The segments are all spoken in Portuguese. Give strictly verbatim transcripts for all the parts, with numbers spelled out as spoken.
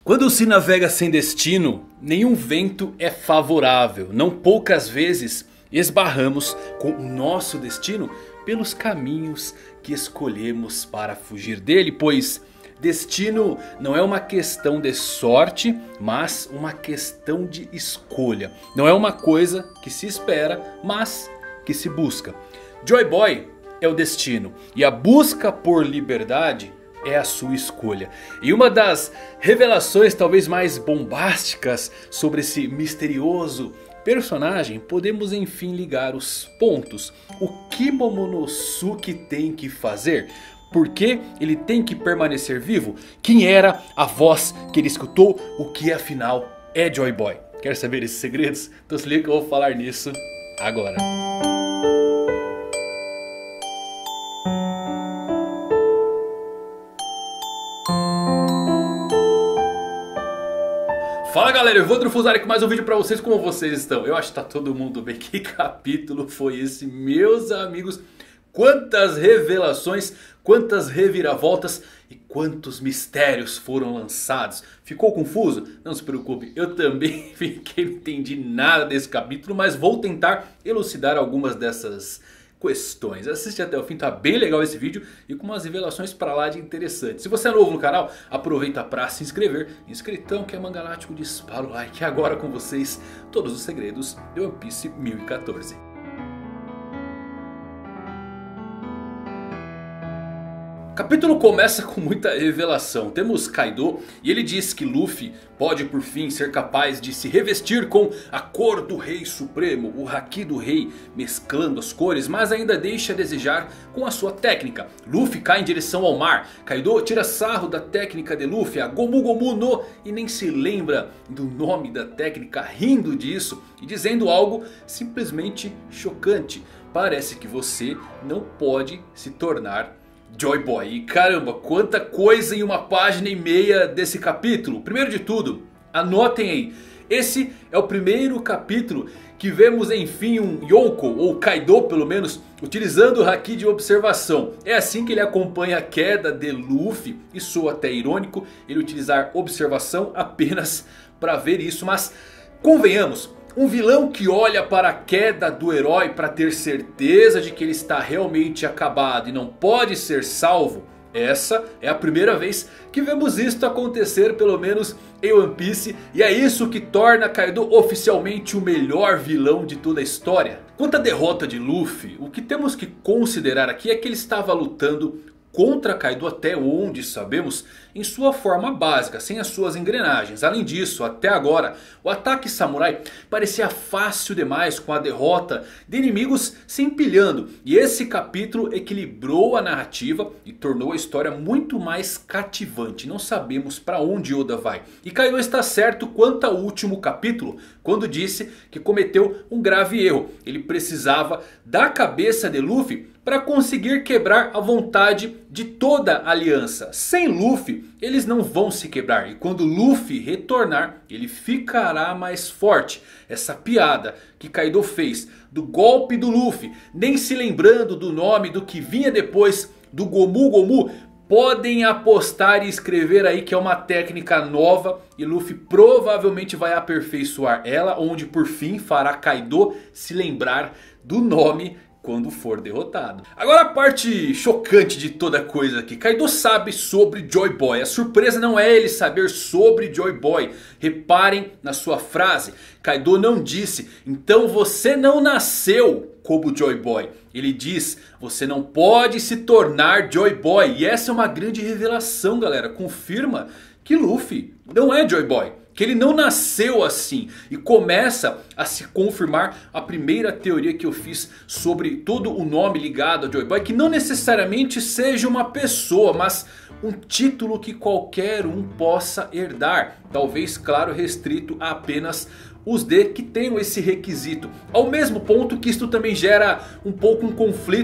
Quando se navega sem destino, nenhum vento é favorável. Não poucas vezes esbarramos com o nosso destino pelos caminhos que escolhemos para fugir dele. Pois destino não é uma questão de sorte, mas uma questão de escolha. Não é uma coisa que se espera, mas que se busca. Joy Boy é o destino e a busca por liberdade é a sua escolha. E uma das revelações talvez mais bombásticas sobre esse misterioso personagem, podemos enfim ligar os pontos. O que Momonosuke tem que fazer? Por que ele tem que permanecer vivo? Quem era a voz que ele escutou? O que afinal é Joy Boy? Quer saber esses segredos? Então se liga que eu vou falar nisso agora. Fala galera, eu vou Drufuzari com mais um vídeo pra vocês. Como vocês estão? Eu acho que tá todo mundo bem. Que capítulo foi esse, meus amigos? Quantas revelações, quantas reviravoltas e quantos mistérios foram lançados. Ficou confuso? Não se preocupe, eu também fiquei, não entendi nada desse capítulo. Mas vou tentar elucidar algumas dessas questões. Assiste até o fim, tá bem legal esse vídeo e com umas revelações pra lá de interessantes. Se você é novo no canal, aproveita pra se inscrever. Inscritão que é Mangalático, dispara o like. Agora com vocês, todos os segredos de One Piece mil e quatorze. O capítulo começa com muita revelação. Temos Kaido e ele diz que Luffy pode por fim ser capaz de se revestir com a cor do Rei Supremo, o Haki do Rei, mesclando as cores, mas ainda deixa a desejar com a sua técnica. Luffy cai em direção ao mar. Kaido tira sarro da técnica de Luffy, a Gomu Gomu no, e nem se lembra do nome da técnica, rindo disso e dizendo algo simplesmente chocante. Parece que você não pode se tornar Joy Boy. E caramba, quanta coisa em uma página e meia desse capítulo. Primeiro de tudo, anotem aí. Esse é o primeiro capítulo que vemos enfim um Yonko, ou Kaido pelo menos, utilizando o Haki de observação. É assim que ele acompanha a queda de Luffy. E soa até irônico ele utilizar observação apenas para ver isso. Mas convenhamos, um vilão que olha para a queda do herói para ter certeza de que ele está realmente acabado e não pode ser salvo. Essa é a primeira vez que vemos isto acontecer, pelo menos em One Piece. E é isso que torna Kaido oficialmente o melhor vilão de toda a história. Quanto à derrota de Luffy, o que temos que considerar aqui é que ele estava lutando contra Kaido, até onde sabemos, em sua forma básica, sem as suas engrenagens. Além disso, até agora, o ataque samurai parecia fácil demais com a derrota de inimigos se empilhando. E esse capítulo equilibrou a narrativa e tornou a história muito mais cativante. Não sabemos para onde Oda vai. E Kaido está certo quanto ao último capítulo, quando disse que cometeu um grave erro. Ele precisava da cabeça de Luffy para conseguir quebrar a vontade de toda a aliança. Sem Luffy, eles não vão se quebrar. E quando Luffy retornar, ele ficará mais forte. Essa piada que Kaido fez do golpe do Luffy, nem se lembrando do nome do que vinha depois do Gomu Gomu, podem apostar e escrever aí que é uma técnica nova. E Luffy provavelmente vai aperfeiçoar ela, onde por fim fará Kaido se lembrar do nome quando for derrotado. Agora a parte chocante de toda coisa aqui. Kaido sabe sobre Joy Boy. A surpresa não é ele saber sobre Joy Boy. Reparem na sua frase. Kaido não disse: então você não nasceu como Joy Boy. Ele diz: você não pode se tornar Joy Boy. E essa é uma grande revelação, galera. Confirma que Luffy não é Joy Boy, que ele não nasceu assim. E começa a se confirmar a primeira teoria que eu fiz sobre todo o nome ligado a Joy Boy, que não necessariamente seja uma pessoa, mas um título que qualquer um possa herdar. Talvez, claro, restrito a apenas os D que tenham esse requisito. Ao mesmo ponto que isto também gera um pouco um conflito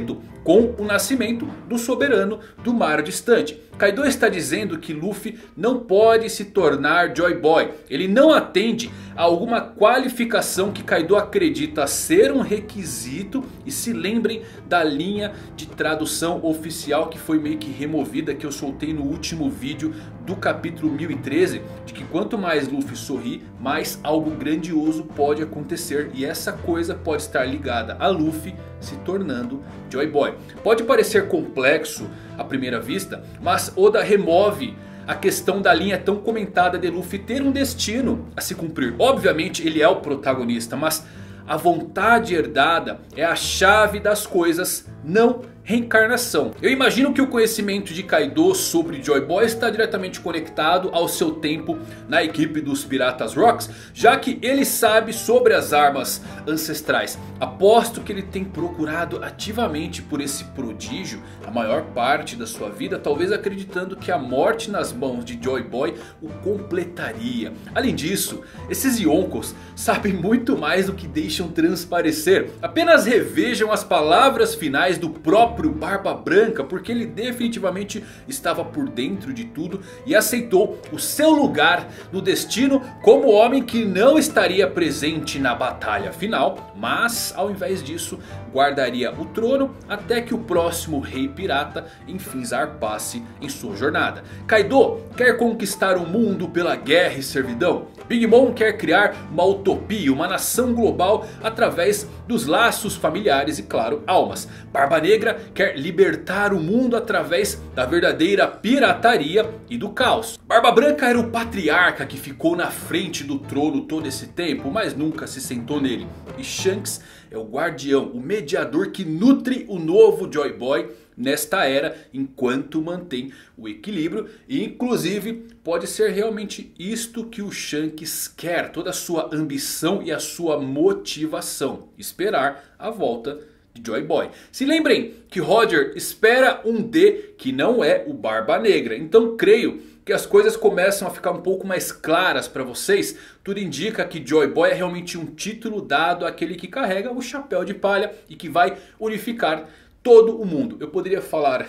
com o nascimento do soberano do mar distante. Kaido está dizendo que Luffy não pode se tornar Joy Boy. Ele não atende a alguma qualificação que Kaido acredita ser um requisito. E se lembrem da linha de tradução oficial que foi meio que removida, que eu soltei no último vídeo do capítulo mil e treze. De que quanto mais Luffy sorri, mais algo grandioso pode acontecer. E essa coisa pode estar ligada a Luffy se tornando Joy Boy. Pode parecer complexo à primeira vista, mas Oda remove a questão da linha tão comentada de Luffy ter um destino a se cumprir. Obviamente ele é o protagonista, mas a vontade herdada é a chave das coisas, não reencarnação. Eu imagino que o conhecimento de Kaido sobre Joy Boy está diretamente conectado ao seu tempo na equipe dos Piratas Rocks, já que ele sabe sobre as armas ancestrais. Aposto que ele tem procurado ativamente por esse prodígio a maior parte da sua vida, talvez acreditando que a morte nas mãos de Joy Boy o completaria. Além disso, esses Yonkos sabem muito mais do que deixam transparecer. Apenas revejam as palavras finais do próprio Barba Branca, porque ele definitivamente estava por dentro de tudo e aceitou o seu lugar no destino como homem que não estaria presente na batalha final, mas ao invés disso guardaria o trono até que o próximo rei pirata enfim zarpasse em sua jornada. Kaido quer conquistar o mundo pela guerra e servidão. Big Mom quer criar uma utopia, uma nação global através dos laços familiares e claro, almas. Barba Negra quer libertar o mundo através da verdadeira pirataria e do caos. Barba Branca era o patriarca que ficou na frente do trono todo esse tempo, mas nunca se sentou nele. E Shanks é o guardião, o mediador que nutre o novo Joy Boy nesta era, enquanto mantém o equilíbrio. E inclusive pode ser realmente isto que o Shanks quer, toda a sua ambição e a sua motivação: esperar a volta de Joy Boy. Se lembrem que Roger espera um D que não é o Barba Negra. Então creio que as coisas começam a ficar um pouco mais claras para vocês. Tudo indica que Joy Boy é realmente um título dado àquele que carrega o chapéu de palha e que vai unificar todo o mundo. Eu poderia falar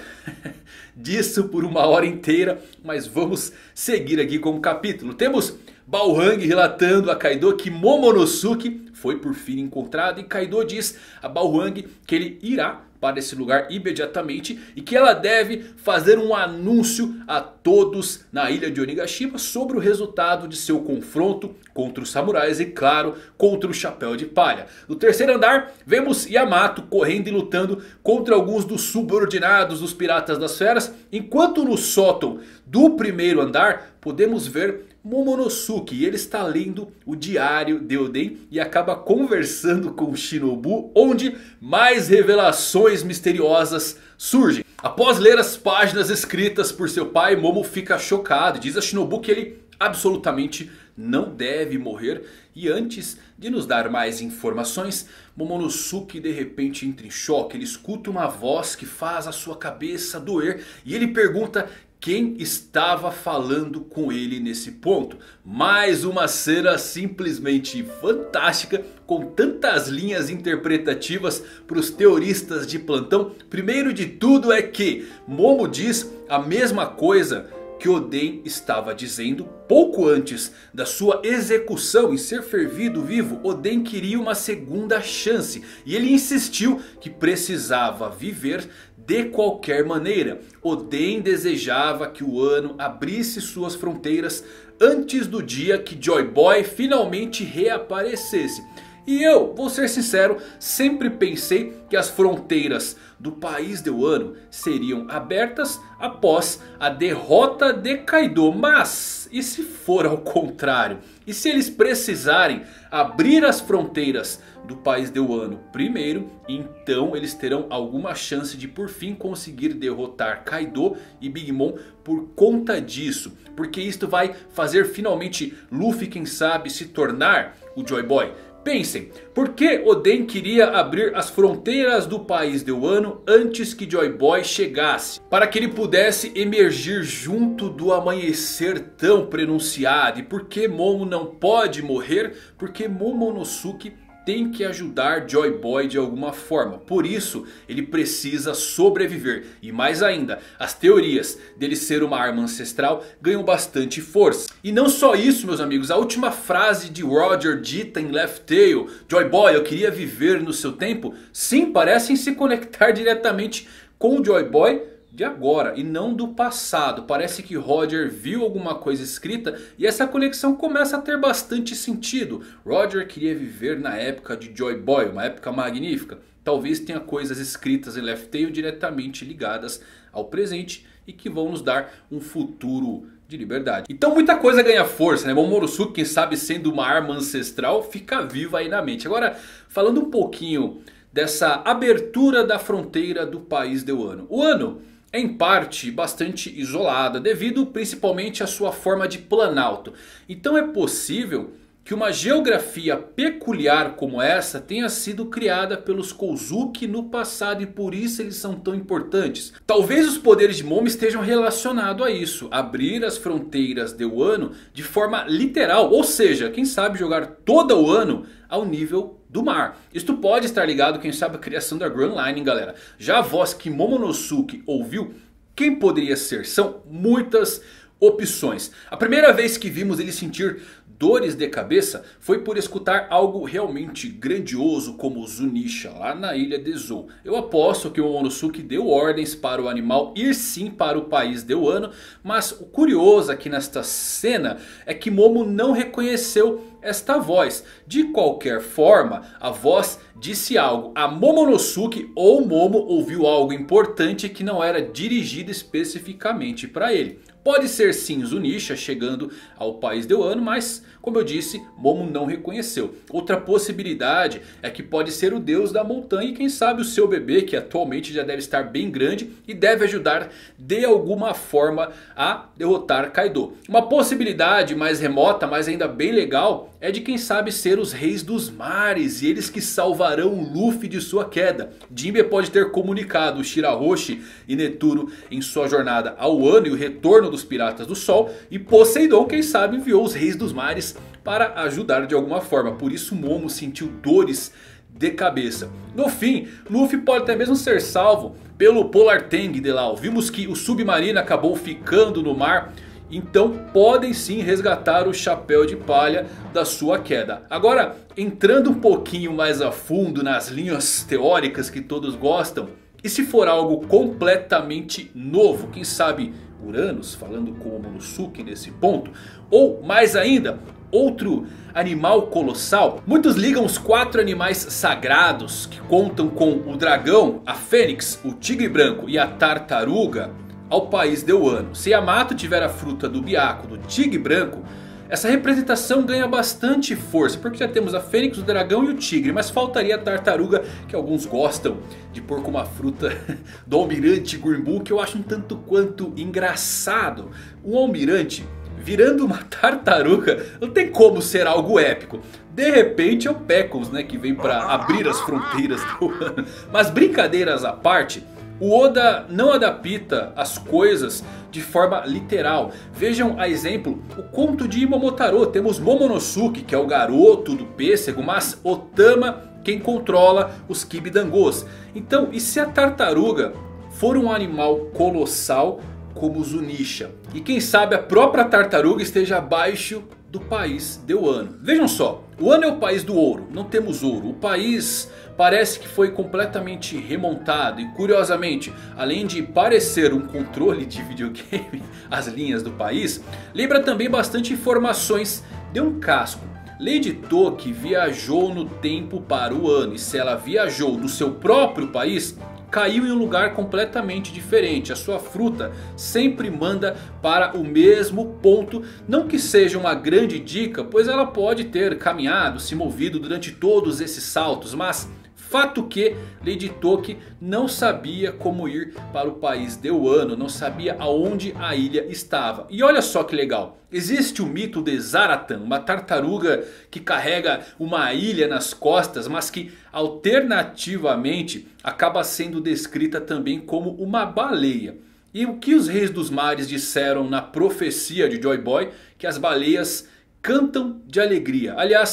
disso por uma hora inteira, mas vamos seguir aqui com o capítulo. Temos Balrang relatando a Kaido que Momonosuke foi por fim encontrado. E Kaido diz a Balrang que ele irá para esse lugar imediatamente e que ela deve fazer um anúncio a todos na ilha de Onigashima sobre o resultado de seu confronto contra os samurais e claro, contra o chapéu de palha. No terceiro andar vemos Yamato correndo e lutando contra alguns dos subordinados dos Piratas das Feras, enquanto no sótão do primeiro andar podemos ver Momonosuke, e ele está lendo o diário de Oden e acaba conversando com o Shinobu, onde mais revelações misteriosas surgem. Após ler as páginas escritas por seu pai, Momo fica chocado e diz a Shinobu que ele absolutamente não deve morrer. E antes de nos dar mais informações, Momonosuke de repente entra em choque. Ele escuta uma voz que faz a sua cabeça doer e ele pergunta quem estava falando com ele nesse ponto. Mais uma cena simplesmente fantástica, com tantas linhas interpretativas para os teoristas de plantão. Primeiro de tudo é que Momo diz a mesma coisa que Oden estava dizendo pouco antes da sua execução e ser fervido vivo. Oden queria uma segunda chance e ele insistiu que precisava viver de qualquer maneira. Oden desejava que o Wano abrisse suas fronteiras antes do dia que Joy Boy finalmente reaparecesse. E eu, vou ser sincero, sempre pensei que as fronteiras do país de Wano seriam abertas após a derrota de Kaido. Mas e se for ao contrário? E se eles precisarem abrir as fronteiras do país de Wano primeiro, então eles terão alguma chance de por fim conseguir derrotar Kaido e Big Mom por conta disso. Porque isto vai fazer finalmente Luffy, quem sabe, se tornar o Joy Boy. Pensem, por que Oden queria abrir as fronteiras do país de Wano antes que Joy Boy chegasse? Para que ele pudesse emergir junto do amanhecer tão pronunciado. E por que Momo não pode morrer? Porque Momonosuke tem que ajudar Joy Boy de alguma forma. Por isso ele precisa sobreviver. E mais ainda, as teorias dele ser uma arma ancestral ganham bastante força. E não só isso, meus amigos. A última frase de Roger dita em Laugh Tale, Joy Boy, eu queria viver no seu tempo. Sim, parecem se conectar diretamente com o Joy Boy de agora e não do passado. Parece que Roger viu alguma coisa escrita e essa conexão começa a ter bastante sentido. Roger queria viver na época de Joy Boy, uma época magnífica. Talvez tenha coisas escritas em Laugh Tale diretamente ligadas ao presente e que vão nos dar um futuro de liberdade. Então muita coisa ganha força, né? Momonosuke, quem sabe sendo uma arma ancestral, fica viva aí na mente. Agora, falando um pouquinho dessa abertura da fronteira do país de Wano. Wano é em parte bastante isolada devido principalmente à sua forma de planalto. Então é possível que uma geografia peculiar como essa tenha sido criada pelos Kozuki no passado e por isso eles são tão importantes. Talvez os poderes de Momo estejam relacionados a isso. Abrir as fronteiras de Wano de forma literal. Ou seja, quem sabe jogar toda Wano ao nível do mar. Isto pode estar ligado, quem sabe, à criação da Grand Line, galera. Já a voz que Momonosuke ouviu, quem poderia ser? São muitas opções. A primeira vez que vimos ele sentir dores de cabeça foi por escutar algo realmente grandioso como Zunisha lá na ilha de Zou. Eu aposto que o Momonosuke deu ordens para o animal ir sim para o país de Wano. Mas o curioso aqui nesta cena é que Momo não reconheceu esta voz. De qualquer forma, a voz disse algo a Momonosuke ou Momo ouviu algo importante que não era dirigido especificamente para ele. Pode ser sim Zunisha chegando ao país de Wano, mas como eu disse, Momo não reconheceu. Outra possibilidade é que pode ser o deus da montanha e quem sabe o seu bebê, que atualmente já deve estar bem grande e deve ajudar de alguma forma a derrotar Kaido. Uma possibilidade mais remota, mas ainda bem legal, é de quem sabe ser os reis dos mares e eles que salvarão o Luffy de sua queda. Jinbe pode ter comunicado o Shirahoshi e Neturo em sua jornada ao Wano e o retorno dos Piratas do Sol. E Poseidon, quem sabe, enviou os reis dos mares para ajudar de alguma forma. Por isso Momo sentiu dores de cabeça. No fim, Luffy pode até mesmo ser salvo pelo Polar Tang de Law. Vimos que o submarino acabou ficando no mar. Então podem sim resgatar o chapéu de palha da sua queda. Agora, entrando um pouquinho mais a fundo nas linhas teóricas que todos gostam. E se for algo completamente novo, quem sabe Uranus falando com o Momonosuke nesse ponto? Ou mais ainda, outro animal colossal? Muitos ligam os quatro animais sagrados que contam com o dragão, a fênix, o tigre branco e a tartaruga ao país de Wano. Se Yamato tiver a fruta do Byakuya, do tigre branco, essa representação ganha bastante força. Porque já temos a fênix, o dragão e o tigre. Mas faltaria a tartaruga, que alguns gostam de pôr como a fruta do almirante Grimbu, que eu acho um tanto quanto engraçado. Um almirante virando uma tartaruga não tem como ser algo épico. De repente é o Pecos, né, que vem para abrir as fronteiras do Wano. Mas brincadeiras à parte, o Oda não adapta as coisas de forma literal. Vejam a exemplo o conto de Momotaro. Temos Momonosuke, que é o garoto do pêssego, mas Otama quem controla os Kibidangos. Então, e se a tartaruga for um animal colossal como Zunisha? E quem sabe a própria tartaruga esteja abaixo do país de Wano. Vejam só, Wano é o país do ouro, não temos ouro. O país parece que foi completamente remontado. E curiosamente, além de parecer um controle de videogame, as linhas do país, lembra também bastante informações de um casco. Lady Toki viajou no tempo para o Wano. E se ela viajou do seu próprio país, caiu em um lugar completamente diferente. A sua fruta sempre manda para o mesmo ponto. Não que seja uma grande dica, pois ela pode ter caminhado, se movido durante todos esses saltos. Mas fato que Lady Toki não sabia como ir para o país de Wano. Não sabia aonde a ilha estava. E olha só que legal. Existe o mito de Zaratan, uma tartaruga que carrega uma ilha nas costas, mas que alternativamente acaba sendo descrita também como uma baleia. E o que os reis dos mares disseram na profecia de Joy Boy? Que as baleias cantam de alegria. Aliás,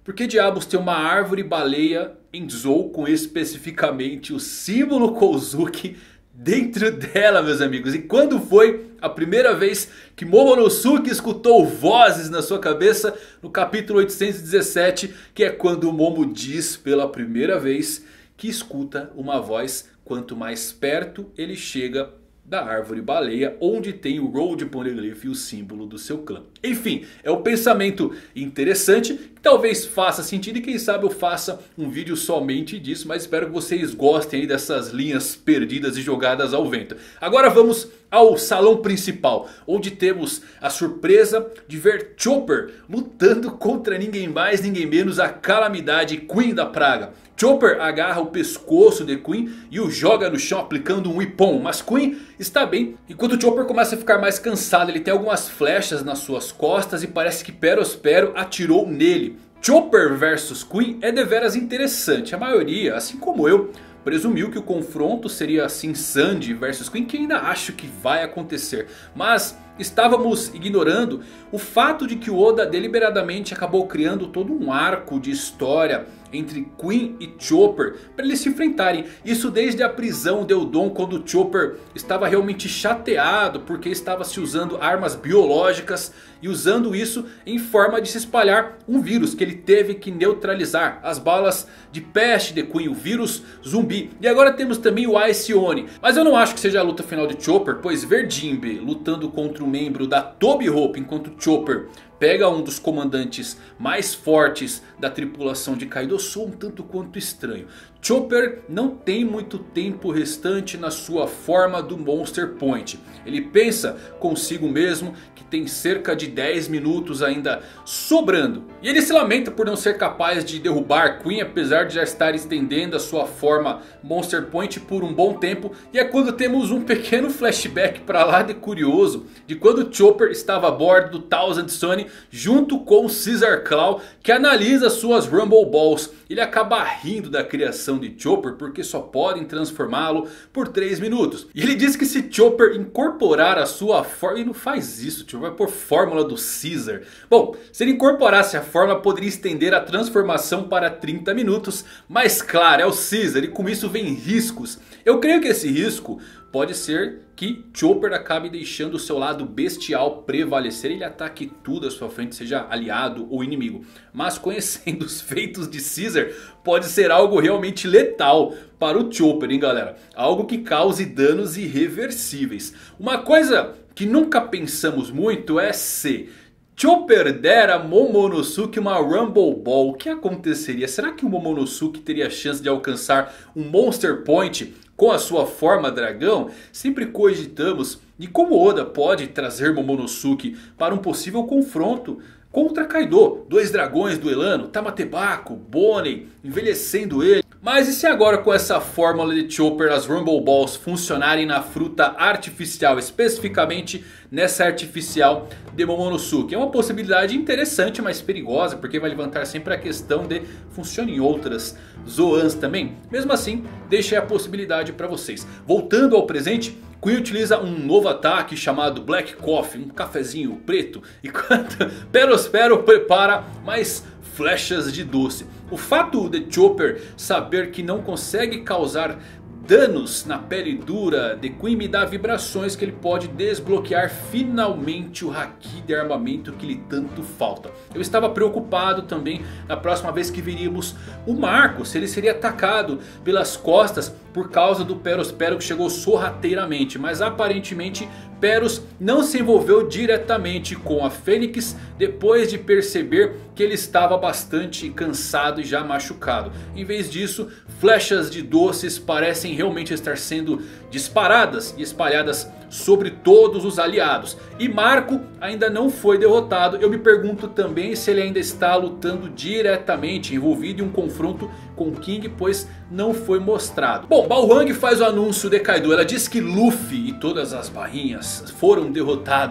Por que diabos tem uma árvore baleia em Zou com especificamente o símbolo Kozuki dentro dela, meus amigos? E quando foi a primeira vez que Momonosuke escutou vozes na sua cabeça? No capítulo oitocentos e dezessete, que é quando o Momo diz pela primeira vez que escuta uma voz quanto mais perto ele chega da árvore baleia, onde tem o Road Poneglyph e o símbolo do seu clã. Enfim, é um pensamento interessante, que talvez faça sentido e quem sabe eu faça um vídeo somente disso. Mas espero que vocês gostem aí dessas linhas perdidas e jogadas ao vento. Agora vamos ao salão principal, onde temos a surpresa de ver Chopper lutando contra ninguém mais, ninguém menos, a calamidade Queen da praga. Chopper agarra o pescoço de Queen e o joga no chão aplicando um Ippon. Mas Queen está bem. Enquanto Chopper começa a ficar mais cansado, ele tem algumas flechas nas suas costas e parece que Perospero atirou nele. Chopper versus Queen é deveras interessante. A maioria, assim como eu, presumiu que o confronto seria assim Sandy versus Queen, que ainda acho que vai acontecer. Mas estávamos ignorando o fato de que o Oda deliberadamente acabou criando todo um arco de história entre Queen e Chopper para eles se enfrentarem. Isso desde a prisão de Eudon, quando Chopper estava realmente chateado porque estava se usando armas biológicas e usando isso em forma de se espalhar um vírus que ele teve que neutralizar. As balas de peste de Queen, o vírus zumbi. E agora temos também o Ice Oni. Mas eu não acho que seja a luta final de Chopper, pois ver Jinbe lutando contra um membro da Toby Hope enquanto Chopper pega um dos comandantes mais fortes da tripulação de Kaido soa um tanto quanto estranho. Chopper não tem muito tempo restante na sua forma do Monster Point. Ele pensa consigo mesmo que tem cerca de dez minutos ainda sobrando. E ele se lamenta por não ser capaz de derrubar Queen, apesar de já estar estendendo a sua forma Monster Point por um bom tempo. E é quando temos um pequeno flashback para lá de curioso de quando Chopper estava a bordo do Thousand Sunny junto com Caesar Claw, que analisa suas Rumble Balls. Ele acaba rindo da criação de Chopper porque só podem transformá-lo por três minutos. E ele diz que se Chopper incorporar a sua forma... Ele não faz isso, Chopper vai por fórmula do Caesar. Bom, se ele incorporasse a forma, poderia estender a transformação para trinta minutos. Mas claro, é o Caesar e com isso vem riscos. Eu creio que esse risco pode ser que Chopper acabe deixando o seu lado bestial prevalecer. Ele ataque tudo à sua frente, seja aliado ou inimigo. Mas conhecendo os feitos de Caesar, pode ser algo realmente letal para o Chopper, hein galera? Algo que cause danos irreversíveis. Uma coisa que nunca pensamos muito é se Chopper dera a Momonosuke uma Rumble Ball, o que aconteceria? Será que o Momonosuke teria a chance de alcançar um Monster Point com a sua forma dragão? Sempre cogitamos de como Oda pode trazer Momonosuke para um possível confronto contra Kaido. Dois dragões duelando, Tamatebaco, Bonnie envelhecendo ele. Mas e se agora com essa fórmula de Chopper as Rumble Balls funcionarem na fruta artificial, especificamente nessa artificial de Momonosuke? É uma possibilidade interessante, mas perigosa, porque vai levantar sempre a questão de funciona em outras Zoans também. Mesmo assim, deixei a possibilidade para vocês. Voltando ao presente, Queen utiliza um novo ataque chamado Black Coffee, um cafezinho preto, enquanto Perospero prepara mais flechas de doce. O fato de Chopper saber que não consegue causar danos na pele dura de Queen me dá vibrações que ele pode desbloquear finalmente o Haki de armamento que lhe tanto falta. Eu estava preocupado também na próxima vez que viríamos o Marco, se ele seria atacado pelas costas por causa do Perospero que chegou sorrateiramente. Mas aparentemente Peros não se envolveu diretamente com a Fênix depois de perceber que ele estava bastante cansado e já machucado. Em vez disso, flechas de doces parecem realmente estar sendo disparadas e espalhadas sobre todos os aliados. E Marco ainda não foi derrotado. Eu me pergunto também se ele ainda está lutando diretamente, envolvido em um confronto com King, pois não foi mostrado. Bom, Balrog faz o anúncio de Kaido. Ela diz que Luffy e todas as barrinhas foram derrotados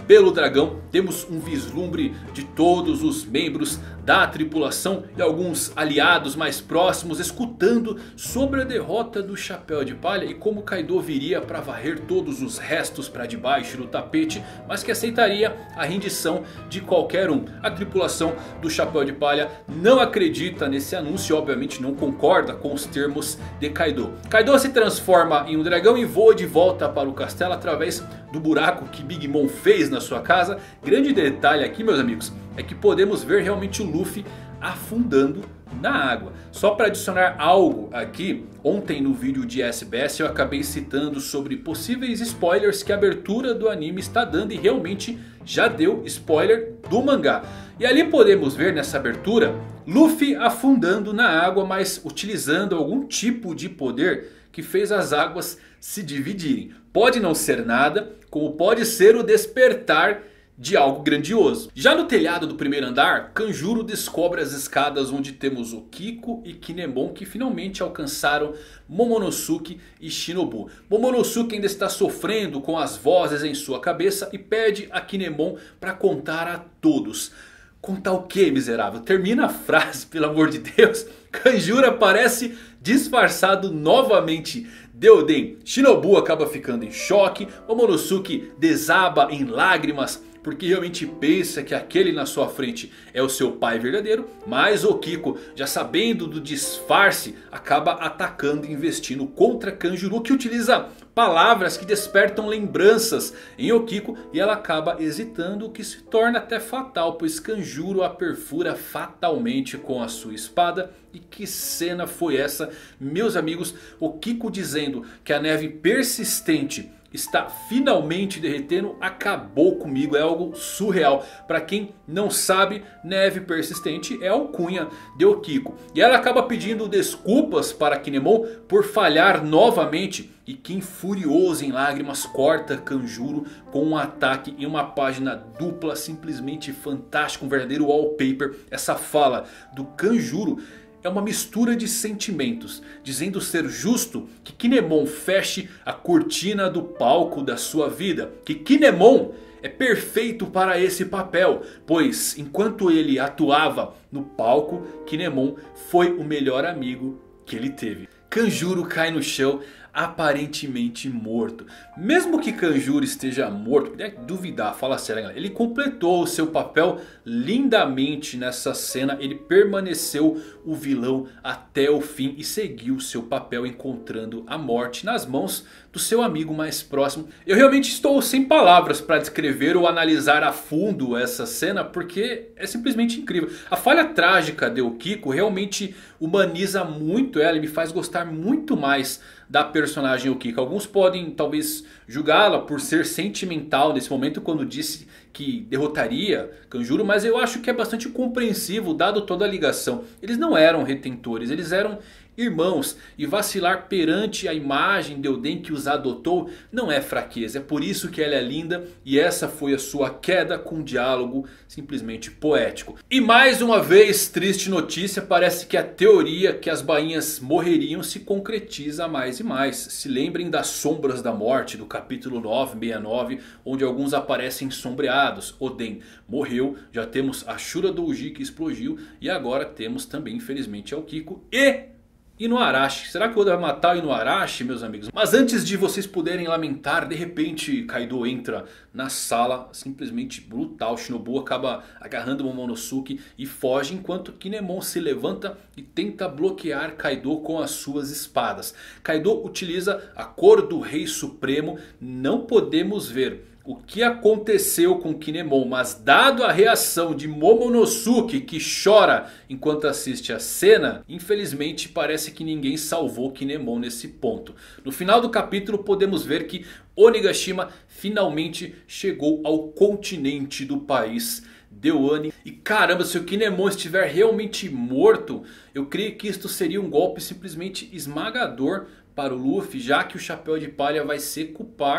pelo dragão. Temos um vislumbre de todos os membros da tripulação e alguns aliados mais próximos escutando sobre a derrota do Chapéu de Palha e como Kaido viria para varrer todos os restos para debaixo do tapete, mas que aceitaria a rendição de qualquer um. A tripulação do Chapéu de Palha não acredita nesse anúncio e obviamente não concorda com os termos de Kaido. Kaido se transforma em um dragão e voa de volta para o castelo através do buraco que Big Mom fez na sua casa. Grande detalhe aqui, meus amigos, é que podemos ver realmente o Luffy afundando na água. Só para adicionar algo aqui, ontem no vídeo de S B S eu acabei citando sobre possíveis spoilers que a abertura do anime está dando e realmente já deu spoiler do mangá. E ali podemos ver nessa abertura Luffy afundando na água, mas utilizando algum tipo de poder que fez as águas se dividirem. Pode não ser nada, como pode ser o despertar de algo grandioso. Já no telhado do primeiro andar, Kanjuro descobre as escadas onde temos o Kiko e Kinemon que finalmente alcançaram Momonosuke e Shinobu. Momonosuke ainda está sofrendo com as vozes em sua cabeça e pede a Kinemon para contar a todos. Contar o que, miserável? Termina a frase, pelo amor de Deus. Kanjuro aparece disfarçado novamente de Oden. Shinobu acaba ficando em choque. Momonosuke desaba em lágrimas porque realmente pensa que aquele na sua frente é o seu pai verdadeiro. Mas o Kiko, já sabendo do disfarce, acaba atacando e investindo contra Kanjuro, que utiliza palavras que despertam lembranças em Okiko. E ela acaba hesitando, o que se torna até fatal, pois Kanjuro a perfura fatalmente com a sua espada. E que cena foi essa, meus amigos? Okiko dizendo que a neve persistente está finalmente derretendo, acabou comigo, é algo surreal. Para quem não sabe, neve persistente é a alcunha de Okiko. E ela acaba pedindo desculpas para Kinemon por falhar novamente. E Kim, furioso em lágrimas, corta Kanjuro com um ataque em uma página dupla simplesmente fantástica, um verdadeiro wallpaper. Essa fala do Kanjuro é uma mistura de sentimentos, dizendo ser justo que Kinemon feche a cortina do palco da sua vida. Que Kinemon é perfeito para esse papel, pois enquanto ele atuava no palco, Kinemon foi o melhor amigo que ele teve. Kanjuro cai no chão, aparentemente morto. Mesmo que Kanjuro esteja morto, é duvidar, fala sério, galera, ele completou o seu papel lindamente nessa cena. Ele permaneceu o vilão até o fim e seguiu seu papel, encontrando a morte nas mãos do seu amigo mais próximo. Eu realmente estou sem palavras para descrever ou analisar a fundo essa cena, porque é simplesmente incrível. A falha trágica de Okiko realmente humaniza muito ela e me faz gostar muito mais da personagem Okiko. Alguns podem talvez julgá-la por ser sentimental nesse momento quando disse que derrotaria Kanjuro, mas eu acho que é bastante compreensível dado toda a ligação. Eles não eram retentores, eles eram irmãos, e vacilar perante a imagem de Oden que os adotou não é fraqueza. É por isso que ela é linda e essa foi a sua queda, com um diálogo simplesmente poético. E mais uma vez, triste notícia, parece que a teoria que as bainhas morreriam se concretiza mais e mais. Se lembrem das sombras da morte do capítulo novecentos e sessenta e nove, onde alguns aparecem sombreados. Oden morreu, já temos a Shura Douji que explodiu e agora temos também infelizmente a Okiko e Inuarashi. Será que o Oda vai matar o Inuarashi, meus amigos? Mas antes de vocês puderem lamentar, de repente Kaido entra na sala, simplesmente brutal. Shinobu acaba agarrando Momonosuke e foge, enquanto Kinemon se levanta e tenta bloquear Kaido com as suas espadas. Kaido utiliza a cor do Rei Supremo. Não podemos ver o que aconteceu com Kinemon, mas dado a reação de Momonosuke, que chora enquanto assiste a cena, infelizmente parece que ninguém salvou Kinemon nesse ponto. No final do capítulo podemos ver que Onigashima finalmente chegou ao continente do país de Wano. E caramba, se o Kinemon estiver realmente morto, eu creio que isto seria um golpe simplesmente esmagador para o Luffy, já que o Chapéu de Palha vai se culpar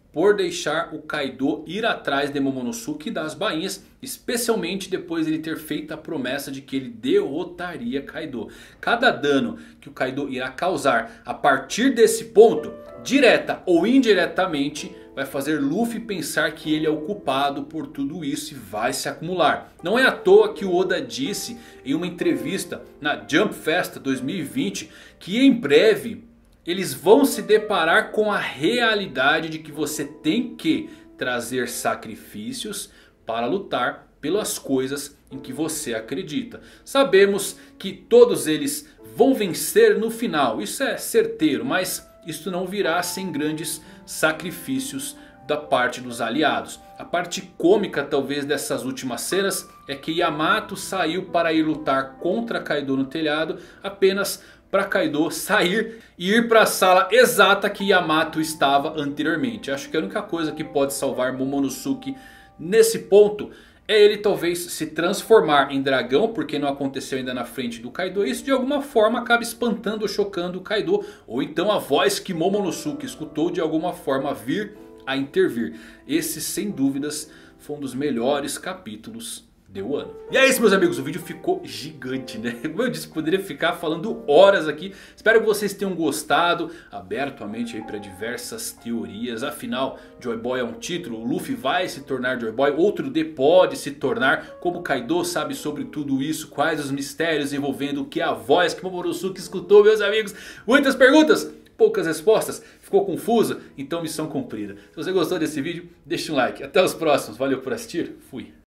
por deixar o Kaido ir atrás de Momonosuke e das bainhas. Especialmente depois de ele ter feito a promessa de que ele derrotaria Kaido. Cada dano que o Kaido irá causar a partir desse ponto, direta ou indiretamente, vai fazer Luffy pensar que ele é o culpado por tudo isso e vai se acumular. Não é à toa que o Oda disse em uma entrevista na Jump Festa dois mil e vinte que em breve eles vão se deparar com a realidade de que você tem que trazer sacrifícios para lutar pelas coisas em que você acredita. Sabemos que todos eles vão vencer no final, isso é certeiro, mas isso não virá sem grandes sacrifícios da parte dos aliados. A parte cômica talvez dessas últimas cenas é que Yamato saiu para ir lutar contra Kaido no telhado apenas para Kaido sair e ir para a sala exata que Yamato estava anteriormente. Acho que a única coisa que pode salvar Momonosuke nesse ponto é ele talvez se transformar em dragão, porque não aconteceu ainda na frente do Kaido. Isso de alguma forma acaba espantando ou chocando o Kaido. Ou então a voz que Momonosuke escutou de alguma forma vir a intervir. Esse sem dúvidas foi um dos melhores capítulos do ano. E é isso, meus amigos, o vídeo ficou gigante, né? Como eu disse, poderia ficar falando horas aqui. Espero que vocês tenham gostado. Aberto a mente aí para diversas teorias. Afinal, Joy Boy é um título. O Luffy vai se tornar Joy Boy. Outro D pode se tornar. Como Kaido sabe sobre tudo isso? Quais os mistérios envolvendo o que a voz que Momonosuke escutou, meus amigos? Muitas perguntas, poucas respostas. Ficou confuso? Então missão cumprida. Se você gostou desse vídeo, deixa um like. Até os próximos. Valeu por assistir. Fui.